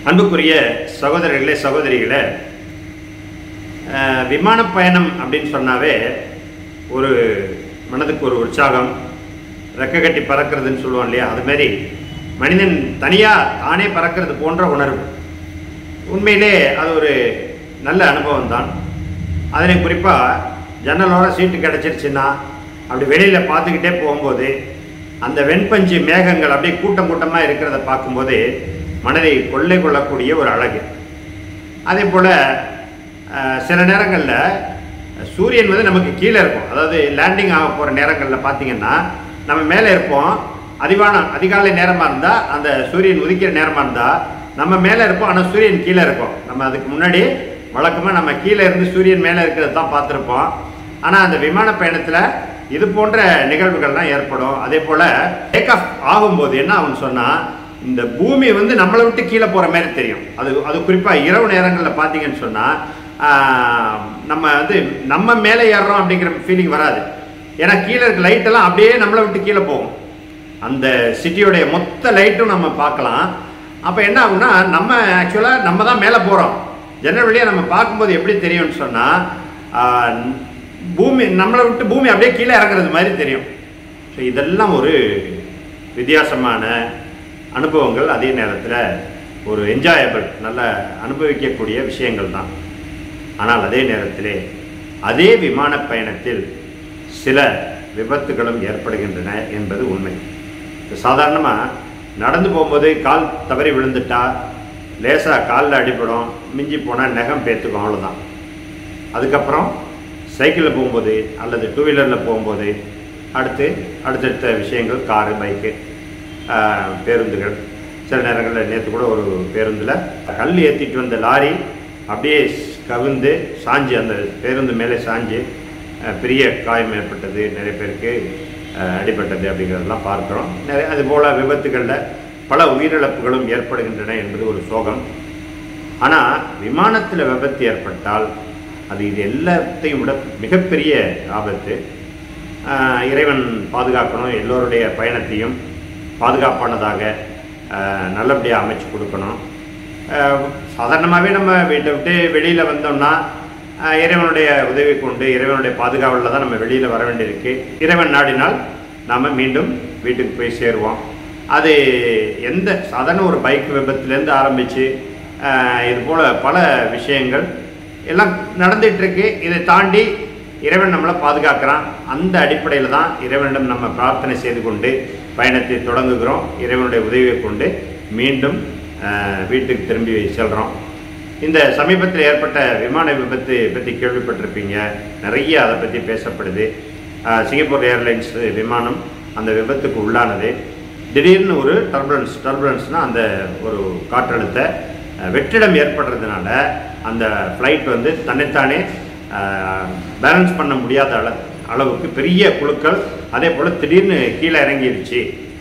அன்புக்குரிய சகோதரர்களே சகோதரிகளே, விமான பயணம் அப்படின்னு சொன்னாவே ஒரு மனதுக்கு ஒரு உற்சாகம், ரெக்க கட்டி பறக்கிறதுன்னு சொல்லுவோம் இல்லையா, அதுமாரி மனிதன் தனியாக தானே பறக்கிறது போன்ற உணர்வு. உண்மையிலே அது ஒரு நல்ல அனுபவம் தான். அதனை குறிப்பாக ஜன்னலோட சீட்டு கிடச்சிருச்சுன்னா அப்படி வெளியில் பார்த்துக்கிட்டே போகும்போது அந்த வெண்பஞ்சு மேகங்கள் அப்படியே கூட்டம் கூட்டமாக இருக்கிறத பார்க்கும்போது மனதை கொள்ளை கொள்ளக்கூடிய ஒரு அழகு. அதே போல் சில நேரங்களில் சூரியன் வந்து நமக்கு கீழே இருக்கும். அதாவது லேண்டிங் ஆக போகிற நேரங்களில் பார்த்திங்கன்னா நம்ம மேலே இருப்போம். அதிகாலை நேரமாக இருந்தால், அந்த சூரியன் உதிக்கிற நேரமாக இருந்தால் நம்ம மேலே இருப்போம், ஆனால் சூரியன் கீழே இருக்கும். நம்ம அதுக்கு முன்னாடி வழக்கமாக நம்ம கீழே இருந்து சூரியன் மேலே இருக்கிறது தான் பார்த்துருப்போம். ஆனால் அந்த விமான பயணத்தில் இது போன்ற நிகழ்வுகள்லாம் ஏற்படும். அதே போல் டேக் ஆஃப் ஆகும்போது என்ன ஆகும்னு சொன்னால், இந்த பூமி வந்து நம்மளை விட்டு கீழே போகிற மாதிரி தெரியும். அது குறிப்பாக இரவு நேரங்களில் பார்த்தீங்கன்னு சொன்னால் நம்ம மேலே ஏறுறோம் அப்படிங்கிற ஃபீலிங் வராது. ஏன்னா கீழே இருக்க லைட்டெல்லாம் அப்படியே நம்மளை விட்டு கீழே போகும். அந்த சிட்டியோடைய மொத்த லைட்டும் நம்ம பார்க்கலாம். அப்போ என்ன ஆகும்னா, ஆக்சுவலாக நம்ம தான் மேலே போகிறோம். ஜன்னல் வழியாக நம்ம பார்க்கும்போது எப்படி தெரியும்னு சொன்னால், நம்மளை விட்டு பூமி அப்படியே கீழே இறங்குறது மாதிரி தெரியும். ஸோ இதெல்லாம் ஒரு வித்தியாசமான அனுபவங்கள், அதே நேரத்தில் ஒரு என்ஜாயபிள், நல்ல அனுபவிக்கக்கூடிய விஷயங்கள் தான். ஆனால் அதே நேரத்திலே அதே விமான பயணத்தில் சில விபத்துகளும் ஏற்படுகின்றன என்பது உண்மை. சாதாரணமாக நடந்து போகும்போது கால் தவறி விழுந்துட்டா லேசாக காலில் அடிபடும், மிஞ்சி போனால் நகம் பேத்துக்கும், அவ்வளோதான். அதுக்கப்புறம் சைக்கிளில் போகும்போது அல்லது டூ வீலரில் போகும்போது அடுத்தடுத்த விஷயங்கள், காரு, பைக்கு, பேருந்துகள். சில நேரங்களில் நேற்று கூட ஒரு பேருந்தில் கல் ஏற்றிட்டு வந்த லாரி அப்படியே கவிழ்ந்து சாஞ்சு, அந்த பேருந்து மேலே சாஞ்சு பெரிய காயம் ஏற்பட்டது, நிறைய பேருக்கு அடிபட்டது அப்படிங்கிறதெல்லாம் பார்க்குறோம். அதுபோல் விபத்துகளில் பல உயிரிழப்புகளும் ஏற்படுகின்றன என்பது ஒரு சோகம். ஆனால் விமானத்தில் விபத்து ஏற்பட்டால் அது இது எல்லாத்தையும் விட மிகப்பெரிய ஆபத்து. இறைவன் பாதுகாக்கணும், எல்லோருடைய பயணத்தையும் பாதுகாப்பானதாக நல்லபடியாக அமைச்சு கொடுக்கணும். சாதாரணமாகவே நம்ம வீட்டை விட்டு வெளியில் வந்தோம்னா இறைவனுடைய உதவி கொண்டு இறைவனுடைய பாதுகாவலில் தான் நம்ம வெளியில் வர வேண்டியிருக்கு. இறைவன் நாடினால் நாம் மீண்டும் வீட்டுக்கு போய் சேருவோம். அது எந்த சாதாரண ஒரு பைக் விபத்துலேருந்து ஆரம்பித்து இது போல் பல விஷயங்கள் எல்லாம் நடந்துகிட்ருக்கு. இதை தாண்டி இறைவன் நம்மளை பாதுகாக்கிறான். அந்த அடிப்படையில் தான் இறைவனிடம் நம்ம பிரார்த்தனை செய்து கொண்டு பயணத்தை தொடங்குகிறோம். இறைவனுடைய உதவியை கொண்டு மீண்டும் வீட்டுக்கு திரும்பி செல்கிறோம். இந்த சமீபத்தில் ஏற்பட்ட விமான விபத்து பற்றி கேள்விப்பட்டிருப்பீங்க. நிறைய அதை பற்றி பேசப்படுது. சிங்கப்பூர் ஏர்லைன்ஸ் விமானம் அந்த விபத்துக்கு உள்ளானது. திடீர்னு ஒரு டர்புலன்ஸ்னால் அந்த ஒரு காற்றழுத்த வெற்றிடம் ஏற்படுறதுனால அந்த ஃப்ளைட் வந்து தன்னைத்தானே பேலன்ஸ் பண்ண முடியாத அளவுக்கு பெரிய குழுக்கள் அதே போல் திடீர்னு கீழே இறங்கிடுச்சு.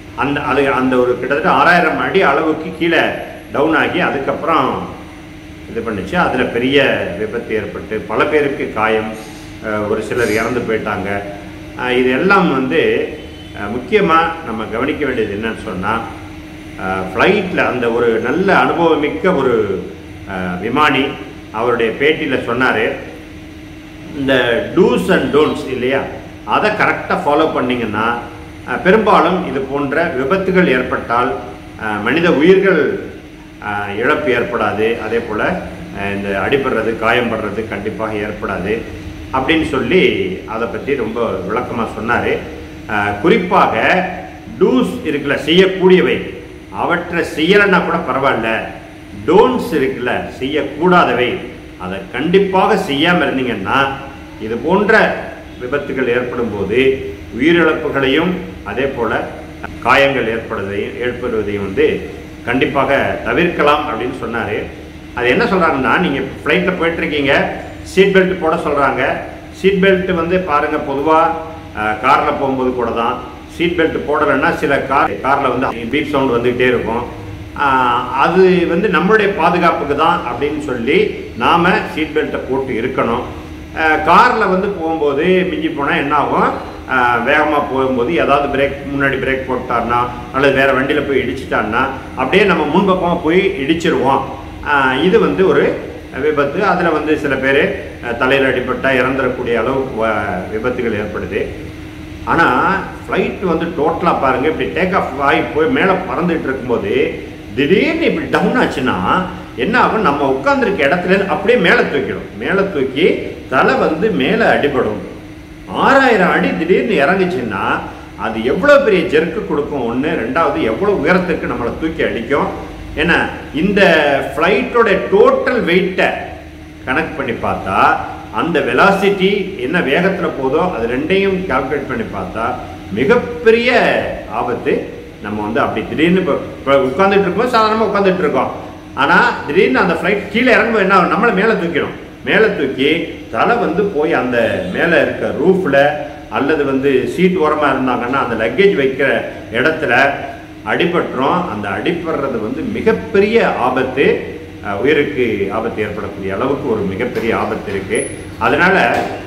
அந்த ஒரு கிட்டத்தட்ட 6000 அடி அளவுக்கு கீழே டவுன் ஆகி அதுக்கப்புறம் இது பண்ணிச்சு. அதில் பெரிய விபத்து ஏற்பட்டு பல பேருக்கு காயம், ஒரு சிலர் இறந்து போயிட்டாங்க. இது எல்லாம் வந்து முக்கியமாக நம்ம கவனிக்க வேண்டியது என்னன்னு சொன்னால், ஃப்ளைட்டில் அந்த ஒரு நல்ல அனுபவமிக்க ஒரு விமானி அவருடைய பேட்டியில் சொன்னார், இந்த டூஸ் அண்ட் டோன்ட்ஸ் இல்லையா, அதை கரெக்டாக ஃபாலோ பண்ணிங்கன்னா பெரும்பாலும் இது போன்ற விபத்துகள் ஏற்பட்டால் மனித உயிர்கள் இழப்பு ஏற்படாது. அதே போல் இந்த அடிபடுறது, காயம்படுறது கண்டிப்பாக ஏற்படாது அப்படின்னு சொல்லி அதை பற்றி ரொம்ப விளக்கமாக சொன்னார். குறிப்பாக டூஸ் இருக்குல்ல, செய்யக்கூடியவை, அவற்றை செய்யலைன்னா கூட பரவாயில்ல. டோன்ட்ஸ் இருக்குல்ல, செய்யக்கூடாதவை, அதை கண்டிப்பாக செய்யாமல் இருந்தீங்கன்னா இது போன்ற விபத்துகள் ஏற்படும் போது உயிரிழப்புகளையும் அதே போல் காயங்கள் ஏற்படுவதையும் வந்து கண்டிப்பாக தவிர்க்கலாம் அப்படின்னு சொன்னார். அது என்ன சொல்கிறாங்கன்னா, நீங்கள் ஃப்ளைட்டில் போயிட்டுருக்கீங்க, சீட் பெல்ட் போட சொல்கிறாங்க. சீட் பெல்ட் வந்து பாருங்கள், பொதுவாக காரில் போகும்போது கூட தான் சீட் பெல்ட் போடலைன்னா சில காரில் வந்து பீப் சவுண்ட் வந்துக்கிட்டே இருக்கும். அது வந்து நம்மளுடைய பாதுகாப்புக்கு தான் அப்படின்னு சொல்லி நாம் சீட் பெல்ட்டை போட்டு இருக்கணும். காரில் வந்து போகும்போது மிஞ்சி போனால் என்ன ஆகும், வேகமாக போகும்போது ஏதாவது முன்னாடி பிரேக் போட்டார்னா அல்லது வேறு வண்டியில் போய் இடிச்சிட்டான்னா அப்படியே நம்ம முன்பக்கமாக போய் இடிச்சிருவோம். இது வந்து ஒரு விபத்து. அதில் வந்து சில பேர் தலையில் அடிபட்டால் இறந்துடக்கூடிய அளவுக்கு விபத்துகள் ஏற்படுது. ஆனால் ஃப்ளைட் வந்து டோட்டலாக பாருங்கள், இப்படி டேக் ஆஃப் ஆகி போய் மேலே பறந்துட்டு இருக்கும்போது திடீர்னு இப்படி டவுன் ஆச்சுன்னா என்ன ஆகும், நம்ம உட்காந்துருக்க இடத்துல அப்படியே மேலே தூக்கிடும். மேலே தூக்கி தலை வந்து மேலே அடிபடும். 6000 அடி திடீர்னு இறங்குச்சுன்னா அது எவ்வளோ பெரிய ஜெர்க்கு கொடுக்கும். ஒன்று, ரெண்டாவது எவ்வளோ உயரத்துக்கு நம்மளை தூக்கி அடிக்கும். ஏன்னா இந்த ஃப்ளைட்டோட டோட்டல் வெயிட்டை கணக்கு பண்ணி பார்த்தா அந்த வெலாசிட்டி என்ன வேகத்தில் போதோ அது ரெண்டையும் கால்குலேட் பண்ணி பார்த்தா மிகப்பெரிய ஆபத்து. நம்ம வந்து அப்படி திடீர்னு இப்போ உட்காந்துட்டு இருக்கோம், சாதாரணமாக உட்காந்துட்டு இருக்கோம். ஆனால் திடீர்னு அந்த ஃப்ளைட் கீழே இறங்கும்போது என்ன ஆகும், நம்மளை மேலே தூக்கிடும். மேலே தூக்கி தலை வந்து போய் அந்த மேலே இருக்க ரூஃபில் அல்லது வந்து சீட் ஓரமாக இருந்தாங்கன்னா அந்த லக்கேஜ் வைக்கிற இடத்துல அடிபட்டுரும். அந்த அடிபடுறது வந்து மிகப்பெரிய ஆபத்து, உயிருக்கு ஆபத்து ஏற்படக்கூடிய அளவுக்கு ஒரு மிகப்பெரிய ஆபத்து இருக்குது. அதனால்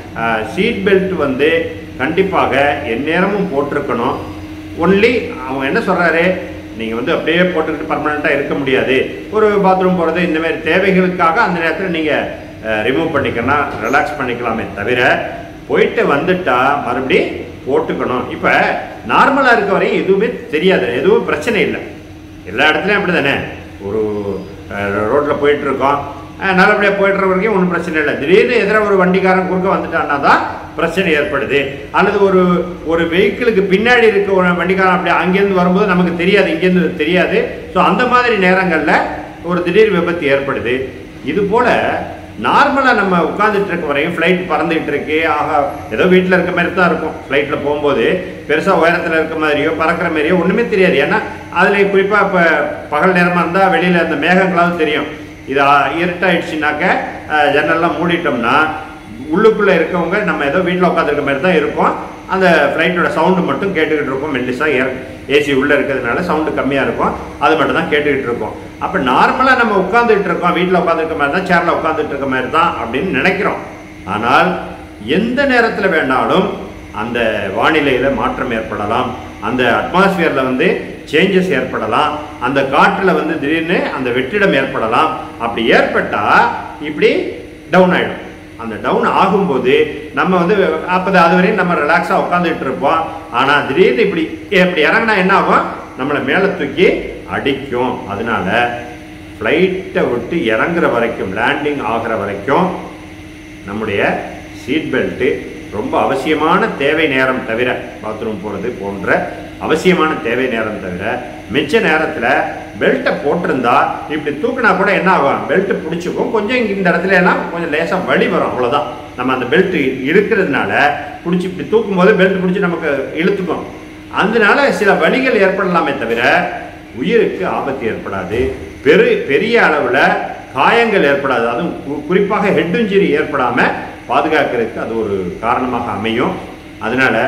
சீட் பெல்ட் வந்து கண்டிப்பாக எந்நேரமும் போட்டிருக்கணும். ஒன்லி அவங்க என்ன சொல்கிறாரு, நீங்கள் வந்து அப்படியே போட்டுக்கிட்டு பர்மனெண்ட்டாக இருக்க முடியாது, ஒரு பாத்ரூம் போகிறது இந்தமாதிரி தேவைகளுக்காக அந்த நேரத்தில் நீங்கள் ரிமூவ் பண்ணிக்கலாம், ரிலாக்ஸ் பண்ணிக்கலாமே தவிர போயிட்டு வந்துட்டா மறுபடி போட்டுக்கணும். இப்போ நார்மலாக இருக்க வரையும் எதுவுமே தெரியாது, எதுவும் பிரச்சனை இல்லை. எல்லா இடத்துலையும் அப்படி தானே, ஒரு ரோட்டில் போயிட்டுருக்கோம், நல்லபடியாக போய்ட்டு வரைக்கும் ஒன்றும் பிரச்சனை இல்லை. திடீர்னு எதிர ஒரு வண்டிக்காரன் குறுக்க வந்துட்டான்னா தான் பிரச்சனை ஏற்படுது. அல்லது ஒரு வெஹிக்கிளுக்கு பின்னாடி இருக்க ஒரு வண்டிக்காரன் அப்படி அங்கேருந்து வரும்போது நமக்கு தெரியாது, இங்கேருந்து தெரியாது. ஸோ அந்த மாதிரி நேரங்களில் ஒரு திடீர் விபத்து ஏற்படுது. இது போல் நார்மலாக நம்ம உட்காந்துட்டு இருக்க வரையும் ஃப்ளைட் பறந்துகிட்டு இருக்கு, ஆக ஏதோ வீட்டில் இருக்க மாதிரி தான் இருக்கும். ஃப்ளைட்டில் போகும்போது பெருசாக உயரத்தில் இருக்க மாதிரியோ பறக்கிற மாதிரியோ ஒன்றுமே தெரியாது. ஏன்னா அதில் குறிப்பாக இப்போ பகல் நேரமாக இருந்தால் வெளியில் அந்த மேகங்களாவது தெரியும். இது இருட்டாயிடுச்சுனாக்க ஜன்னல்லாம் மூடிட்டோம்னா உள்ளுக்குள்ளே இருக்கவங்க நம்ம ஏதோ வீட்டில் உட்காந்துருக்க மாதிரி தான் இருக்கும். அந்த ஃப்ளைட்டோட சவுண்டு மட்டும் கேட்டுக்கிட்டு இருக்கும். மெல்லிஸாக ஏசி உள்ளே இருக்கிறதுனால சவுண்டு கம்மியாக இருக்கும், அது மட்டும் தான் கேட்டுக்கிட்டு இருக்கோம். அப்போ நார்மலாக நம்ம உட்காந்துட்டு இருக்கோம், வீட்டில் உட்காந்துருக்க மாதிரி தான், சேரில் உட்காந்துட்டு இருக்க மாதிரி தான் அப்படின்னு நினைக்கிறோம். ஆனால் எந்த நேரத்தில் வேணாலும் அந்த வானிலையில் மாற்றம் ஏற்படலாம், அந்த அட்மாஸ்பியரில் வந்து சேஞ்சஸ் ஏற்படலாம், அந்த காற்றில் வந்து திடீர்னு அந்த வெற்றிடம் ஏற்படலாம். அப்படி ஏற்பட்டால் இப்படி டவுன் ஆகிடும். அந்த டவுன் ஆகும்போது நம்ம வந்து அப்போ அதுவரையும் நம்ம ரிலாக்ஸாக உட்காந்துட்டு இருப்போம். ஆனால் திடீர்னு இப்படி இறங்கினா என்ன ஆகும், நம்மளை மேலே தூக்கி அடிக்கும். அதனால ஃப்ளைட்டை விட்டு இறங்குற வரைக்கும், லேண்டிங் ஆகிற வரைக்கும் நம்முடைய சீட் பெல்ட்டு ரொம்ப அவசியமான தேவை நேரம் தவிர, பாத்ரூம் போகிறது போன்ற அவசியமான தேவை நேரம் தவிர மிச்ச நேரத்தில் பெல்ட்டை போட்டிருந்தா இப்படி தூக்கினா கூட என்ன ஆகும், பெல்ட்டு பிடிச்சிக்கும். கொஞ்சம் இந்த இடத்துல எல்லாம் கொஞ்சம் லேசாக வலி வரும், அவ்வளோதான். நம்ம அந்த பெல்ட்டு இருக்கிறதுனால பிடிச்சி இப்படி தூக்கும் போது பெல்ட் பிடிச்சி நமக்கு இழுத்துக்கும். அதனால சில வலிகள் ஏற்படலாமே தவிர உயிருக்கு ஆபத்து ஏற்படாது, பெரிய அளவில் காயங்கள் ஏற்படாது. அதுவும் குறிப்பாக ஹெட் இன்ஜுரி ஏற்படாமல் பாதுகாக்கிறதுக்கு அது ஒரு காரணமாக அமையும். அதனால்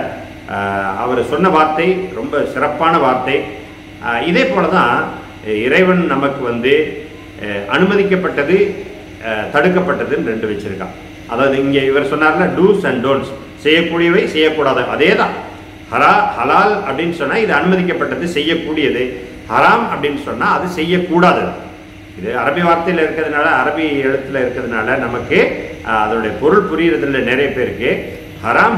அவர் சொன்ன வார்த்தை ரொம்ப சிறப்பான வார்த்தை. இதே போல தான் இறைவன் நமக்கு வந்து அனுமதிக்கப்பட்டது, தடுக்கப்பட்டதுன்னு ரெண்டு வச்சுருக்கான். அதாவது இங்கே இவர் சொன்னார்ல, டூஸ் அண்ட் டோன்ட்ஸ், செய்யக்கூடியவை செய்யக்கூடாது. அதே தான் ஹலால் அப்படின்னு சொன்னால் இது அனுமதிக்கப்பட்டது, செய்யக்கூடியது. ஹராம் அப்படின்னு சொன்னால் அது செய்யக்கூடாது. இது அரபி வார்த்தையில் இருக்கிறதுனால, அரபி எழுத்தில் இருக்கிறதுனால நமக்கு அதோடைய பொருள் புரியுறதில்ல நிறைய பேருக்கு. ஹராம்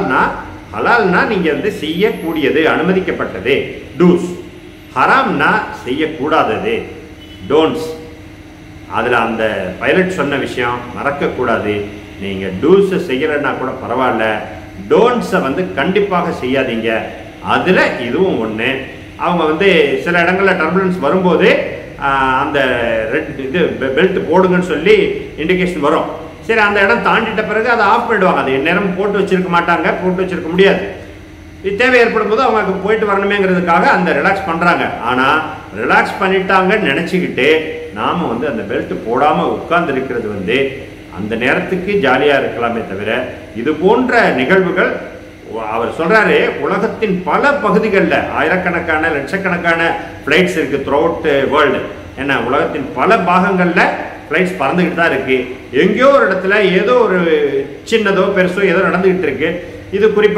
ஹலால்னா நீங்கள் வந்து செய்யக்கூடியது, அனுமதிக்கப்பட்டது டூஸ். ஹராம்னா செய்யக்கூடாதது டோன்ட்ஸ். அதில் அந்த பைலட் சொன்ன விஷயம் மறக்கக்கூடாது. நீங்கள் டூஸை செய்யலைன்னா கூட பரவாயில்ல, டோன்ட்ஸை வந்து கண்டிப்பாக செய்யாதீங்க. அதில் இதுவும் ஒன்று. அவங்க வந்து சில இடங்களில் டர்புலன்ஸ் வரும்போது அந்த இது பெல்ட் போடுங்கன்னு சொல்லி இண்டிகேஷன் வரும். சரி, அந்த இடம் தாண்டிட்ட பிறகு அதை ஆஃப் பண்ணிடுவாங்க. அது எந்நேரம் போட்டு வச்சிருக்க மாட்டாங்க, போட்டு வச்சிருக்க முடியாது. இது தேவை ஏற்படும் போது அவங்க போயிட்டு வரணுமேங்கிறதுக்காக அந்த ரிலாக்ஸ் பண்ணுறாங்க. ஆனால் ரிலாக்ஸ் பண்ணிட்டாங்கன்னு நினச்சிக்கிட்டு நாம் வந்து அந்த பெல்ட் போடாமல் உட்கார்ந்துருக்கிறது வந்து அந்த நேரத்துக்கு ஜாலியாக இருக்கலாமே தவிர, இது போன்ற நிகழ்வுகள் அவர் சொல்கிறாரு, உலகத்தின் பல பகுதிகளில் ஆயிரக்கணக்கான லட்சக்கணக்கான ஃப்ளைட்ஸ் இருக்குது த்ரூ அவுட் வேர்ல்டு. ஏன்னா உலகத்தின் பல பாகங்களில் ஃப்ளைட்ஸ் பறந்துக்கிட்டு தான் இருக்குது. எங்கேயோ ஒரு இடத்துல ஏதோ ஒரு சின்னதோ பெருசோ ஏதோ நடந்துக்கிட்டு இருக்குது. இது குறிப்பாக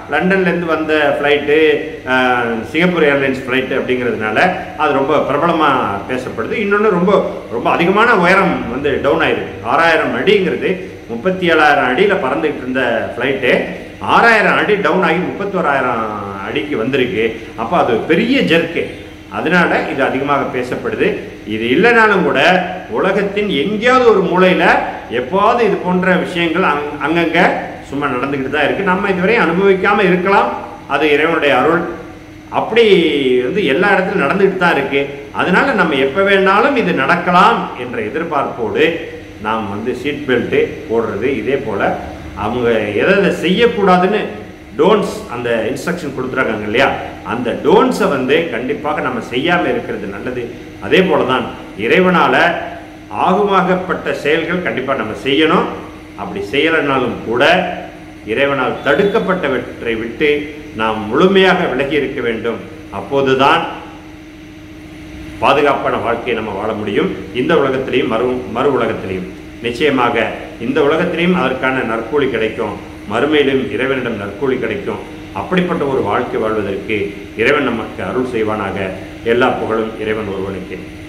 லண்டன்லேருந்து வந்த ஃப்ளைட்டு, சிங்கப்பூர் ஏர்லைன்ஸ் ஃப்ளைட்டு அப்படிங்கிறதுனால அது ரொம்ப பிரபலமாக பேசப்படுது. இன்னொன்று ரொம்ப ரொம்ப அதிகமான உயரம் வந்து டவுன் ஆயிருக்கு. 6000 அடிங்கிறது 37,000 அடியில் பறந்துக்கிட்டு இருந்த ஃப்ளைட்டு 6000 அடி டவுன் ஆகி 31,000 அடிக்கு வந்திருக்கு. அப்போ அது பெரிய ஜெர்க்கு. அதனால இது அதிகமாக பேசப்படுது. இது இல்லைனாலும் கூட உலகத்தின் எங்கேயாவது ஒரு மூலையில் எப்போது இது போன்ற விஷயங்கள் அங்கங்கே சும்மா நடந்துக்கிட்டு தான் இருக்குது. நம்ம இதுவரை அனுபவிக்காமல் இருக்கலாம், அது இறைவனுடைய அருள். அப்படி வந்து எல்லா இடத்துலையும் நடந்துக்கிட்டு தான் இருக்குது. அதனால நம்ம எப்போ வேணாலும் இது நடக்கலாம் என்ற எதிர்பார்ப்போடு நாம் வந்து சீட் பெல்ட்டு போடுறது. இதே போல் அவங்க எதை செய்யக்கூடாதுன்னு டோன்ட்ஸ் அந்த இன்ஸ்ட்ரக்ஷன் கொடுத்துருக்காங்க இல்லையா, அந்த டோன்ட்ஸை வந்து கண்டிப்பாக நம்ம செய்யாமல் இருக்கிறது நல்லது. அதே போல தான் இறைவனால் ஆகுமாகப்பட்ட செயல்கள் கண்டிப்பாக நம்ம செய்யணும். அப்படி செய்யலைனாலும் கூட இறைவனால் தடுக்கப்பட்டவற்றை விட்டு நாம் முழுமையாக விலகி இருக்க வேண்டும். அப்போதுதான் பாதுகாப்பான வாழ்க்கையை நம்ம வாழ முடியும். இந்த உலகத்திலையும் மறு உலகத்திலையும் நிச்சயமாக இந்த உலகத்திலையும் அதற்கான நற்கூலி கிடைக்கும், மறுமையிலும் இறைவனிடம் நற்கூலி கிடைக்கும். அப்படிப்பட்ட ஒரு வாழ்க்கை வாழ்வதற்கு இறைவன் நமக்கு அருள் செய்வானாக. எல்லா புகழும் இறைவன் ஒருவனுக்கு.